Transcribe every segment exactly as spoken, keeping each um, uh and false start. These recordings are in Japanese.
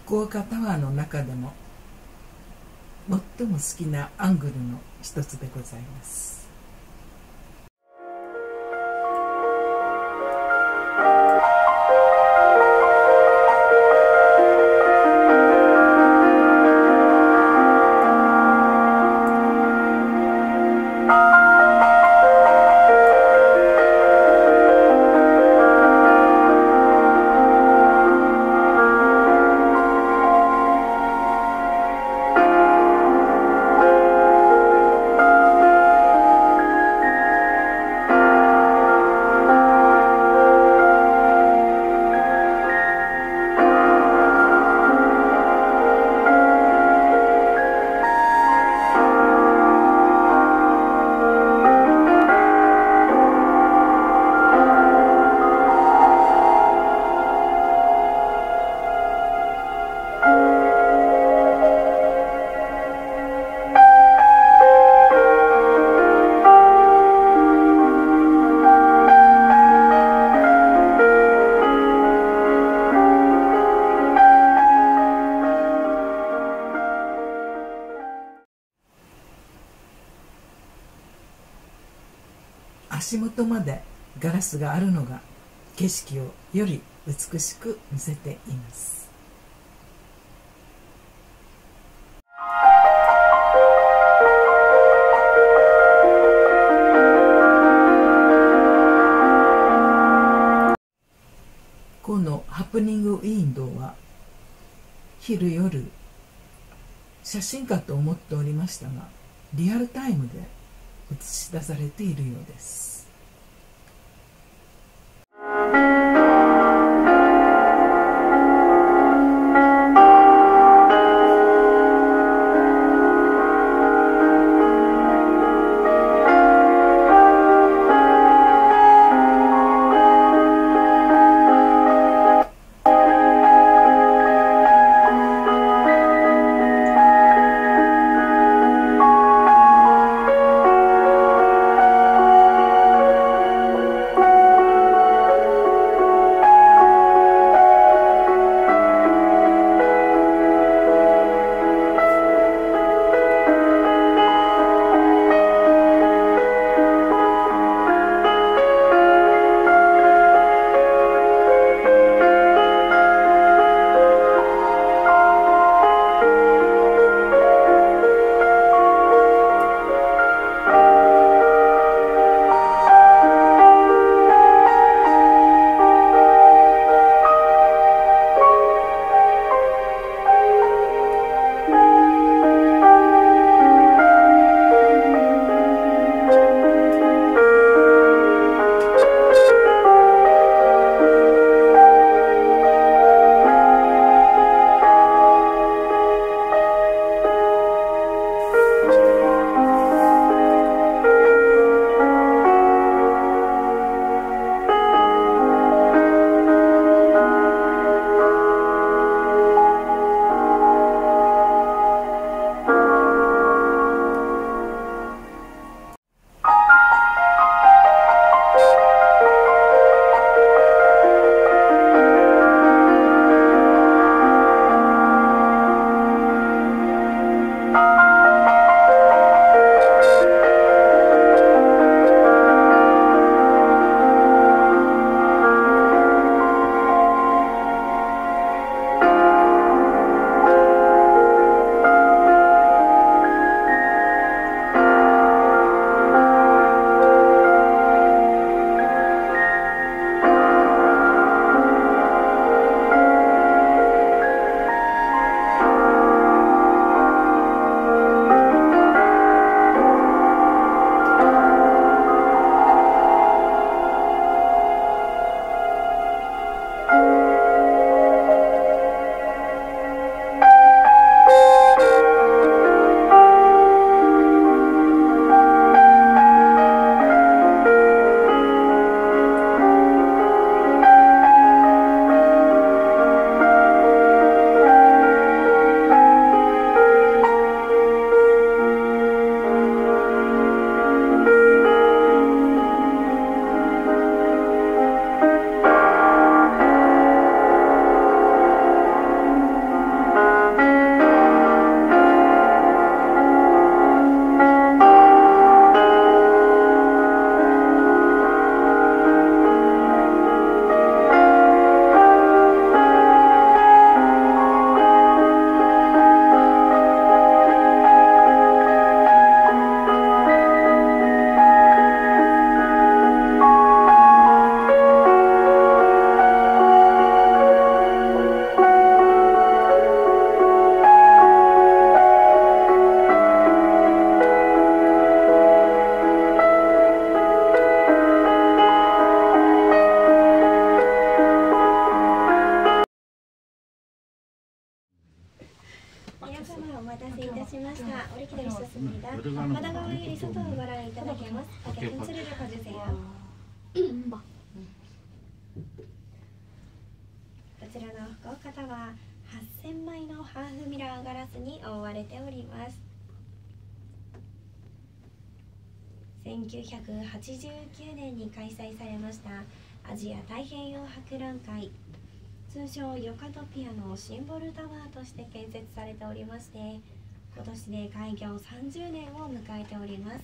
福岡タワーの中でも最も好きなアングルの一つでございます。足元までガラスがあるのが景色をより美しく見せています。このハプニングウィンドウは昼夜写真かと思っておりましたが、リアルタイムで映し出されているようです。 를 봐주세요. こちらの福岡タワーはっせんまいのハーフミラーガラスに覆われております。せんきゅうひゃくはちじゅうきゅうねんに開催されましたアジア太平洋博覧会、通称ヨカトピアのシンボルタワーとして建設されておりまして、今年で開業さんじゅうねんを迎えております。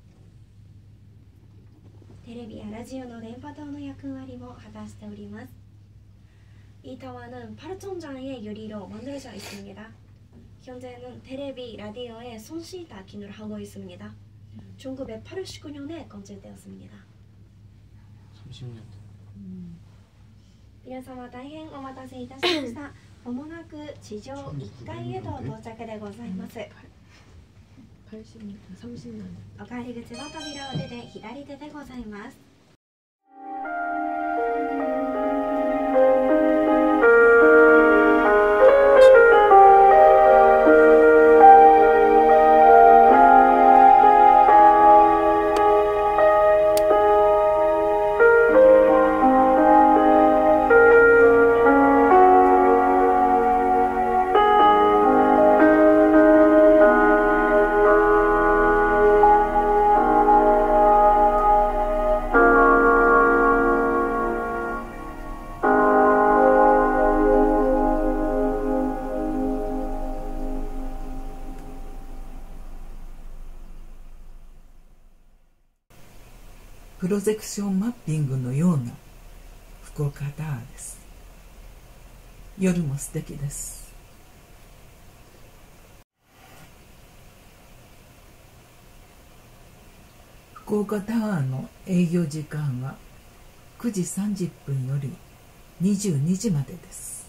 テレビやラジオの電波塔の役割も果たしております。이 타워는 팔천 장의 유리로 만들어져 있습니다. 현재는 텔레비, 라디오에 손실다 기능을 하고 있습니다. 천구백팔십구 년에 건설되었습니다. 삼십 년. 음. 皆様大変お待たせいたしました。まもなく地上いっかいへと到着でございます。 팔십 년, 삼십 년. お帰り口は扉を出て左手でございます。 プロジェクションマッピングのような福岡タワーです。夜も素敵です。福岡タワーの営業時間はくじさんじゅっぷんよりにじゅうにじまでです。